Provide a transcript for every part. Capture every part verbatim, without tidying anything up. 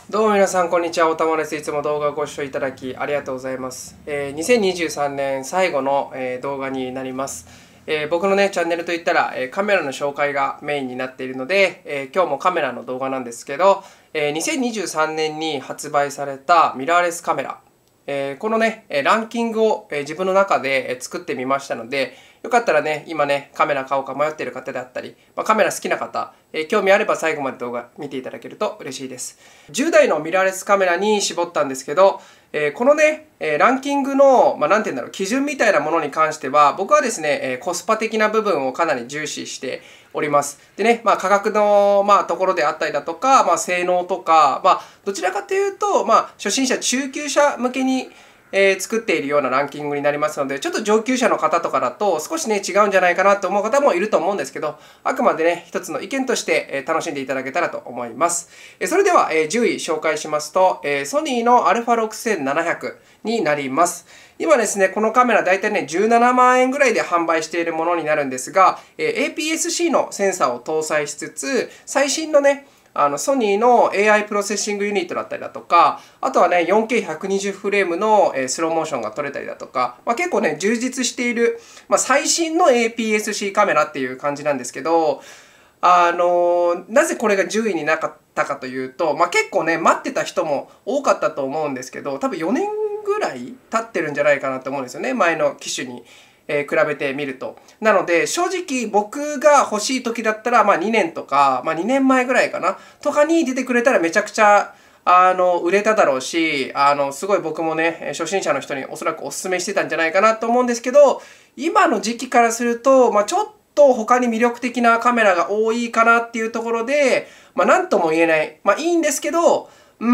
どうも皆さん、こんにちは。おたまです。いつも動画をご視聴いただきありがとうございます。えー、にせんにじゅうさんねん最後の、えー、動画になります。えー、僕のね、チャンネルといったら、えー、カメラの紹介がメインになっているので、えー、今日もカメラの動画なんですけど、えー、にせんにじゅうさんねんに発売されたミラーレスカメラ。えー、このね、ランキングを自分の中で作ってみましたので、よかったらね、今ね、カメラ買おうか迷っている方であったり、まあ、カメラ好きな方、えー、興味あれば最後まで動画見ていただけると嬉しいです。じゅうだいのミラーレスカメラに絞ったんですけど、えー、このね、ランキングの、まあ、なんて言うんだろう、基準みたいなものに関しては、僕はですね、コスパ的な部分をかなり重視しております。でね、まあ、価格の、まあ、ところであったりだとか、まあ、性能とか、まあ、どちらかというと、まあ、初心者、中級者向けにえー、作っているようなランキングになりますので、ちょっと上級者の方とかだと少しね違うんじゃないかなと思う方もいると思うんですけど、あくまでね一つの意見として、えー、楽しんでいただけたらと思います。えー、それでは、えー、じゅうい紹介しますと、えー、ソニーの アルファろくせんななひゃく になります。今ですね、このカメラだいたいねじゅうななまんえんぐらいで販売しているものになるんですが、えー、エーピーエスシー のセンサーを搭載しつつ、最新のねあのソニーの エーアイ プロセッシングユニットだったりだとか、あとはね よんケーひゃくにじゅう フレームのスローモーションが撮れたりだとか、まあ、結構ね充実している、まあ、最新の エーピーエスシー カメラっていう感じなんですけど、あのなぜこれがじゅういになかったかというと、まあ、結構ね待ってた人も多かったと思うんですけど、多分よねんぐらい経ってるんじゃないかなと思うんですよね、前の機種に。えー、比べてみると。なので、正直僕が欲しい時だったら、まあにねんとか、まあにねんまえぐらいかな、とかに出てくれたらめちゃくちゃ、あの、売れただろうし、あの、すごい僕もね、初心者の人におそらくお勧めしてたんじゃないかなと思うんですけど、今の時期からすると、まあちょっと他に魅力的なカメラが多いかなっていうところで、まあなんとも言えない。まあいいんですけど、うん、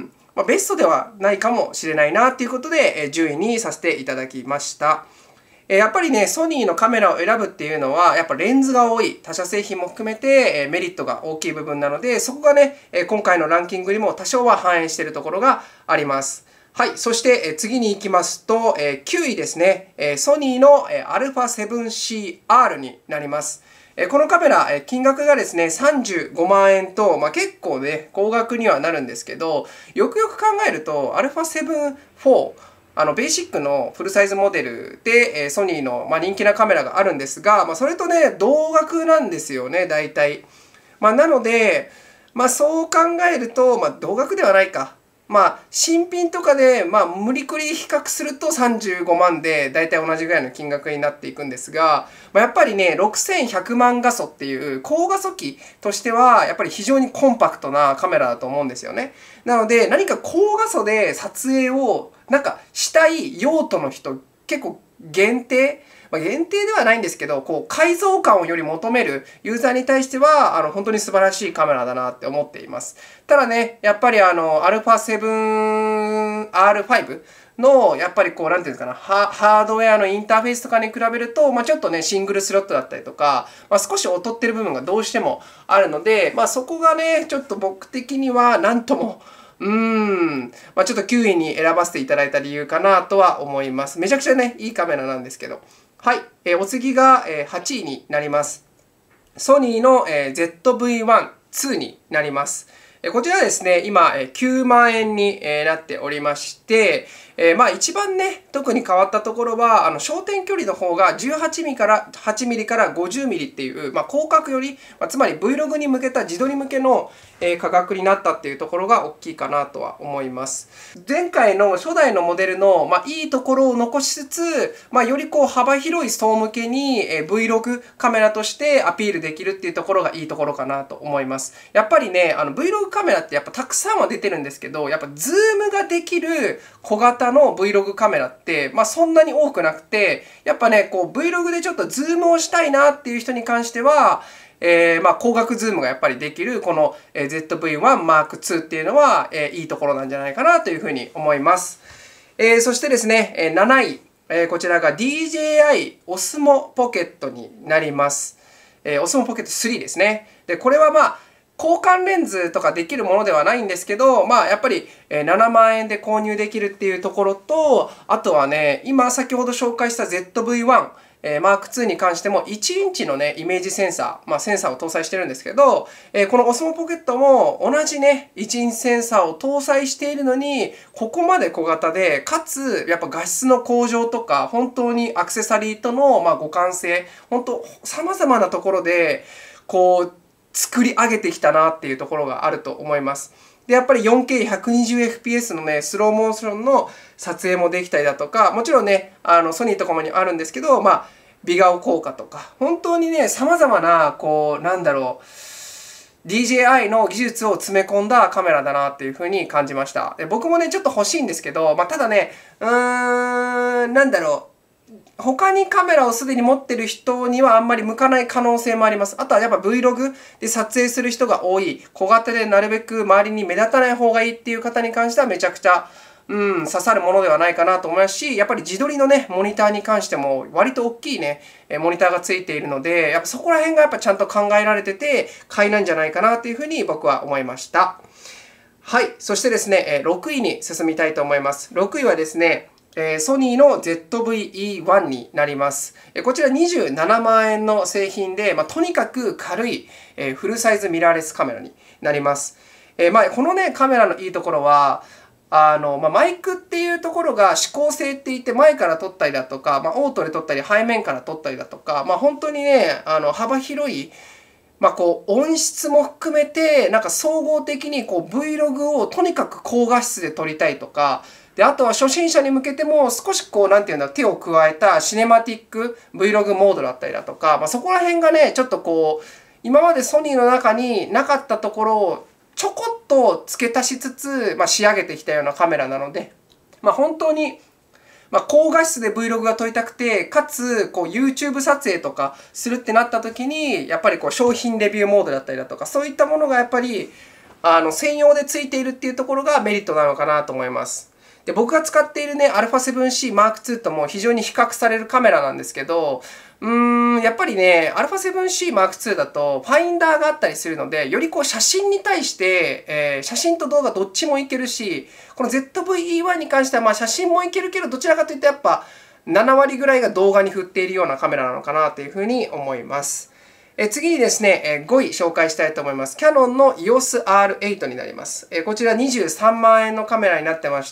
まあベストではないかもしれないなっていうことで、じゅういにさせていただきました。やっぱりね、ソニーのカメラを選ぶっていうのは、やっぱレンズが多い、他社製品も含めてメリットが大きい部分なので、そこがね、今回のランキングにも多少は反映しているところがあります。はい。そして次に行きますと、きゅういですね。ソニーの アルファセブンシーアール になります。このカメラ、金額がですね、さんじゅうごまんえんと、まあ、結構ね、高額にはなるんですけど、よくよく考えると、アルファセブンフォー、あのベーシックのフルサイズモデルで、えー、ソニーの、まあ、人気なカメラがあるんですが、まあ、それとね、同額なんですよね、大体。まあ、なので、まあ、そう考えると、まあ、同額ではないか。まあ、新品とかで、まあ、無理くり比較するとさんじゅうごまんで大体同じぐらいの金額になっていくんですが、まあ、やっぱりね、ろくせんひゃくまん画素っていう高画素機としては、やっぱり非常にコンパクトなカメラだと思うんですよね。なので、何か高画素で撮影をなんかしたい用途の人、結構限定まあ、限定ではないんですけど、こう解像感をより求めるユーザーに対しては、あの本当に素晴らしいカメラだなって思っています。ただね、やっぱりあの アルファセブンアールファイブ のやっぱりこうなんていうんですかな、ハードウェアのインターフェースとかに比べると、まあ、ちょっとねシングルスロットだったりとか、まあ、少し劣ってる部分がどうしてもあるので、まあ、そこがねちょっと僕的には何ともうーん、まあ、ちょっときゅういに選ばせていただいた理由かなとは思います。めちゃくちゃねいいカメラなんですけど。はい、えー、お次が、えー、はちいになります。ソニーの、えー、ゼットブイワンツー になります。えー、こちらはですね、今、えー、きゅうまんえんに、えー、なっておりまして、えー、まあ一番ね、特に変わったところは、あの焦点距離の方がじゅうはちミリからはちミリからごじゅうミリっていう、まあ、広角より、まあ、つまり Vlog に向けた自撮り向けの、えー、価格になったっていうところが大きいかなとは思います。前回の初代のモデルの、まあ、いいところを残しつつ、まあ、よりこう幅広い層向けに、えー、Vlog カメラとしてアピールできるっていうところがいいところかなと思います。やっぱりね、あの Vlog カメラってやっぱたくさんは出てるんですけど、やっぱズームができる小型の Vlog カメラって、まあ、そんなに多くなくて、やっぱね、こう Vlog でちょっとズームをしたいなっていう人に関しては、えー、まあ光学ズームがやっぱりできるこの ゼットブイワンマークツー っていうのは、えー、いいところなんじゃないかなというふうに思います。えー、そしてですね、なない、えー、こちらが ディージェーアイ Osmo Pocket になります。えー、Osmo Pocket スリーですね。で、これはまあ交換レンズとかできるものではないんですけど、まあやっぱりななまんえんで購入できるっていうところと、あとはね、今先ほど紹介した ゼットブイワンえー、マークツー に関してもいちインチのね、イメージセンサー、まあセンサーを搭載してるんですけど、えー、この オスモ ポケットも同じね、いちインチセンサーを搭載しているのに、ここまで小型で、かつ、やっぱ画質の向上とか、本当にアクセサリーとの、まあ、互換性、本当、様々なところで、こう、作り上げてきたなっていうところがあると思います。で、やっぱり よんケーひゃくにじゅうエフピーエス のね、スローモーションの撮影もできたりだとか、もちろんね、あの、ソニーとかもにあるんですけど、まあ、美顔効果とか、本当にね、様々な、こう、なんだろう、ディージェーアイ の技術を詰め込んだカメラだなっていうふうに感じました。で、僕もね、ちょっと欲しいんですけど、まあ、ただね、うーん、なんだろう、他にカメラをすでに持ってる人にはあんまり向かない可能性もあります。あとはやっぱ Vlog で撮影する人が多い、小型でなるべく周りに目立たない方がいいっていう方に関してはめちゃくちゃ、うん、刺さるものではないかなと思いますし、やっぱり自撮りのね、モニターに関しても割と大きいね、モニターがついているので、やっぱそこら辺がやっぱちゃんと考えられてて、買いなんじゃないかなっていうふうに僕は思いました。はい。そしてですね、ろくいに進みたいと思います。ろくいはですね、ソニーの ゼットブイイーワン になります。こちらにじゅうななまんえんの製品で、まあ、とにかく軽いフルサイズミラーレスカメラになります。まあ、このね、カメラのいいところは、あの、まあ、マイクっていうところが指向性って言って前から撮ったりだとか、まあ、オートで撮ったり背面から撮ったりだとか、まあ、本当にね、あの幅広い、まあ、こう音質も含めて、なんか総合的にこう Vlog をとにかく高画質で撮りたいとか、で、あとは初心者に向けても少しこう、なんていうんだ、手を加えたシネマティック Vlog モードだったりだとか、まあ、そこら辺がね、ちょっとこう、今までソニーの中になかったところをちょこっと付け足しつつ、まあ、仕上げてきたようなカメラなので、まあ、本当に、まあ、高画質で Vlog が撮りたくて、かつ、こう YouTube 撮影とかするってなった時に、やっぱりこう商品レビューモードだったりだとか、そういったものがやっぱり、あの、専用で付いているっていうところがメリットなのかなと思います。で、僕が使っているね、アルファセブンシーマークツー とも非常に比較されるカメラなんですけど、うーん、やっぱりね、アルファセブンシーマークツー だとファインダーがあったりするので、よりこう写真に対して、えー、写真と動画どっちもいけるし、この ゼットブイイーワン に関してはまあ写真もいけるけど、どちらかといってやっぱななわりぐらいが動画に振っているようなカメラなのかなというふうに思います。え次にですね、ごい紹介したいと思います。キヤノンの イーオーエスアールエイト になります。こちらにじゅうさんまんえんのカメラになってまして、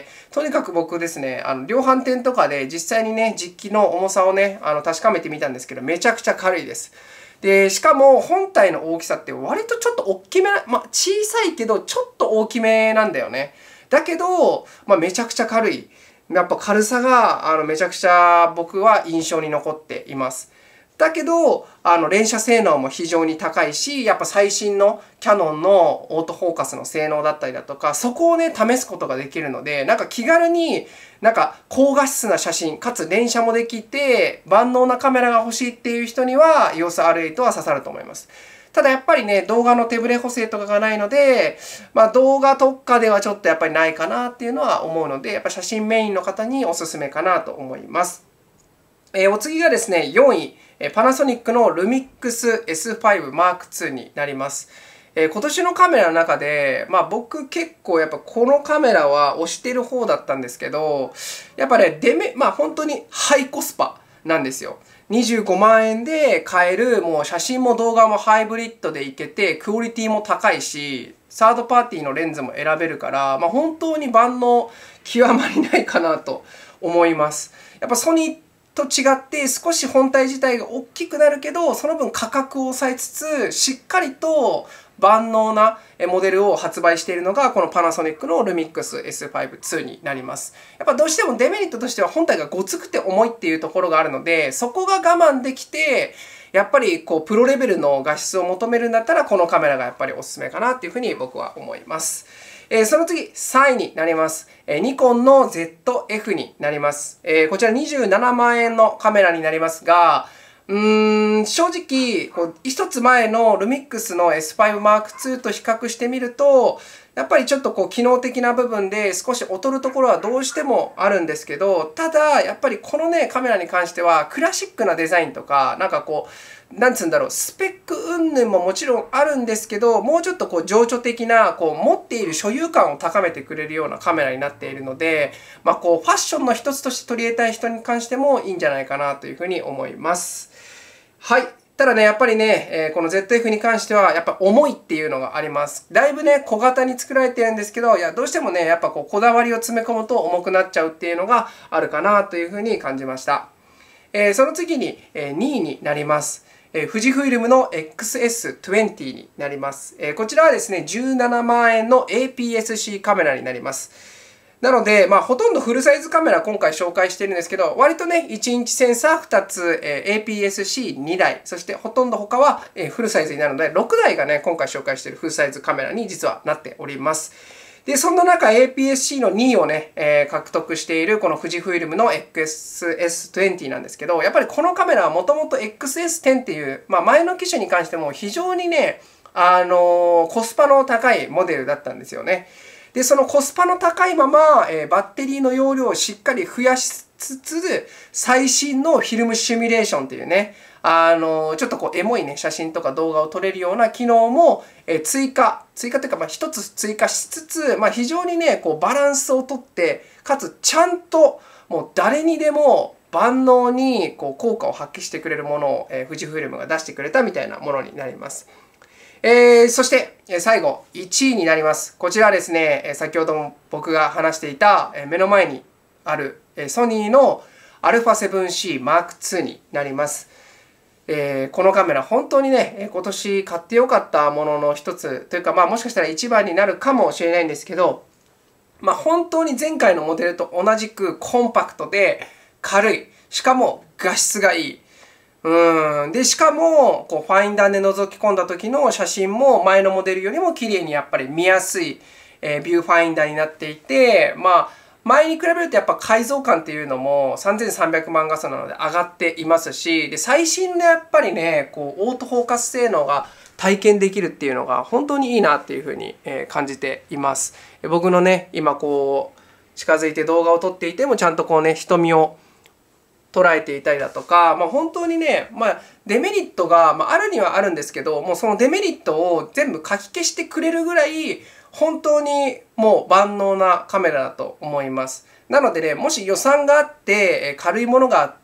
とにかく僕ですね、あの量販店とかで実際にね、実機の重さをね、あの確かめてみたんですけど、めちゃくちゃ軽いです。で、しかも本体の大きさって割とちょっと大きめな、まあ小さいけどちょっと大きめなんだよね。だけど、まあ、めちゃくちゃ軽い。やっぱ軽さがあのめちゃくちゃ僕は印象に残っています。だけど、あの連写性能も非常に高いし、やっぱ最新のキヤノンのオートフォーカスの性能だったりだとか、そこをね、試すことができるので、なんか気軽に、なんか高画質な写真、かつ連写もできて、万能なカメラが欲しいっていう人には、イーオーエスアールエイト は刺さると思います。ただやっぱりね、動画の手ブレ補正とかがないので、まあ動画特化ではちょっとやっぱりないかなっていうのは思うので、やっぱ写真メインの方におすすめかなと思います。えー、お次がですね、よんい。パナソニックのルミックス エスファイブマークツー になります。えー、今年のカメラの中で、まあ僕結構やっぱこのカメラは推してる方だったんですけど、やっぱね、デメ、まあ本当にハイコスパなんですよ。にじゅうごまんえんで買える、もう写真も動画もハイブリッドでいけて、クオリティも高いし、サードパーティーのレンズも選べるから、まあ本当に万能極まりないかなと思います。やっぱソニーと違って少し本体自体が大きくなるけど、その分価格を抑えつつ、しっかりと万能なモデルを発売しているのが、このパナソニックのルミックス エスファイブツー になります。やっぱどうしてもデメリットとしては本体がごつくて重いっていうところがあるので、そこが我慢できて、やっぱりこうプロレベルの画質を求めるんだったら、このカメラがやっぱりおすすめかなっていうふうに僕は思います。えー、その次、さんいになります。えー、ニコンの ゼットエフ になります。えー、こちらにじゅうななまんえんのカメラになりますが、うーん、正直、こう一つ前のルミックスの エスファイブマークツー と比較してみると、やっぱりちょっとこう機能的な部分で少し劣るところはどうしてもあるんですけど、ただ、やっぱりこのね、カメラに関してはクラシックなデザインとか、なんかこう、 なんつうんだろう、スペック云々ももちろんあるんですけど、もうちょっとこう情緒的な、こう持っている所有感を高めてくれるようなカメラになっているので、まあこうファッションの一つとして取り入れたい人に関してもいいんじゃないかなというふうに思います。はい。ただね、やっぱりね、えー、この ゼットエフ に関しては、やっぱ重いっていうのがあります。だいぶね、小型に作られてるんですけど、いや、どうしてもね、やっぱこう、こだわりを詰め込むと重くなっちゃうっていうのがあるかなというふうに感じました。えー、その次に、えー、にいになります。えー、富士フイルムの エックスエスにじゅう になります。えー、こちらはですね、じゅうななまんえんの エーピーエスシー カメラになります。なので、まあ、ほとんどフルサイズカメラ今回紹介してるんですけど、割とね、いちインチセンサーふたつ、えー、エーピーエスシーにだい、そしてほとんど他は、えー、フルサイズになるので、ろくだいがね、今回紹介しているフルサイズカメラに実はなっております。で、そんな中 エーピーエスシー のにいをね、えー、獲得しているこの富士フイルムの エックスエスにじゅう なんですけど、やっぱりこのカメラはもともと エックスエスじゅう っていう、まあ、前の機種に関しても非常にね、あのー、コスパの高いモデルだったんですよね。で、そのコスパの高いまま、えー、バッテリーの容量をしっかり増やしつつ、最新のフィルムシミュレーションっていうね、あのー、ちょっとこうエモいね、写真とか動画を撮れるような機能も、えー、追加、追加というか、まあ一つ追加しつつ、まあ非常にね、こうバランスをとって、かつちゃんともう誰にでも万能にこう効果を発揮してくれるものを、えー、富士フイルムが出してくれたみたいなものになります。えー、そして、最後、いちいになります。こちらはですね、先ほども僕が話していた目の前にあるソニーの アルファセブンシーマークツー になります。えー、このカメラ、本当にね、今年買ってよかったものの一つというか、まあもしかしたら一番になるかもしれないんですけど、まあ本当に前回のモデルと同じくコンパクトで軽い。しかも画質がいい。うん。で、しかも、こう、ファインダーで覗き込んだ時の写真も前のモデルよりも綺麗にやっぱり見やすい、えー、ビューファインダーになっていて、まあ、前に比べるとやっぱ解像感っていうのもさんぜんさんびゃくまん画素なので上がっていますし、で、最新でやっぱりね、こう、オートフォーカス性能が体験できるっていうのが本当にいいなっていうふうに感じています。僕のね、今こう、近づいて動画を撮っていてもちゃんとこうね、瞳を捉えていたりだとか、まあ、本当にね、まあ、デメリットが、まあ、あるにはあるんですけど、もうそのデメリットを全部書き消してくれるぐらい、本当にもう万能なカメラだと思います。なのでね、もし予算があって、軽いものがあって、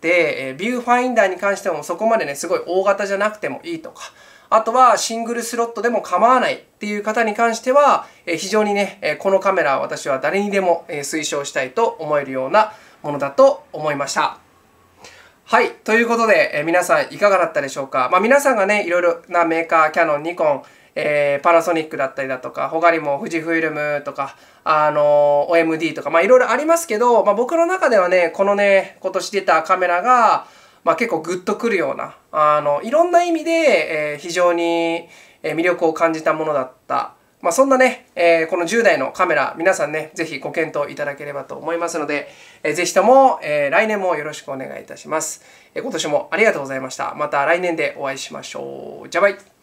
ビューファインダーに関してもそこまでね、すごい大型じゃなくてもいいとか、あとはシングルスロットでも構わないっていう方に関しては、非常にね、このカメラは私は誰にでも推奨したいと思えるようなものだと思いました。はい。ということで、えー、皆さんいかがだったでしょうか。まあ皆さんがね、いろいろなメーカー、キヤノン、ニコン、えー、パナソニックだったりだとか、他にも富士フイルムとか、あのー、オーエムディー とか、まあいろいろありますけど、まあ僕の中ではね、このね、今年出たカメラが、まあ結構グッとくるような、あの、いろんな意味で、えー、非常に魅力を感じたものだった。まあそんなね、えー、このじゅうだいのカメラ、皆さんね、ぜひご検討いただければと思いますので、えー、ぜひとも、えー、来年もよろしくお願いいたします。えー、今年もありがとうございました。また来年でお会いしましょう。じゃばい。